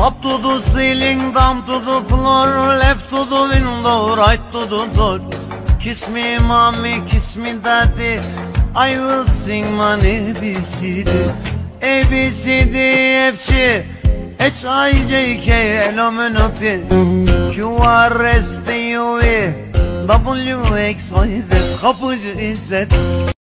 Up to the ceiling, down to the floor, left to the window, right to the door. Kiss me mommy, kiss me daddy, I will sing my ABCD. ABCD, F, G, H, I, J, K, L, M, N, O, P, Q, R, S, T, U, V, W, X, Y, Z. Kapıcı İzzet.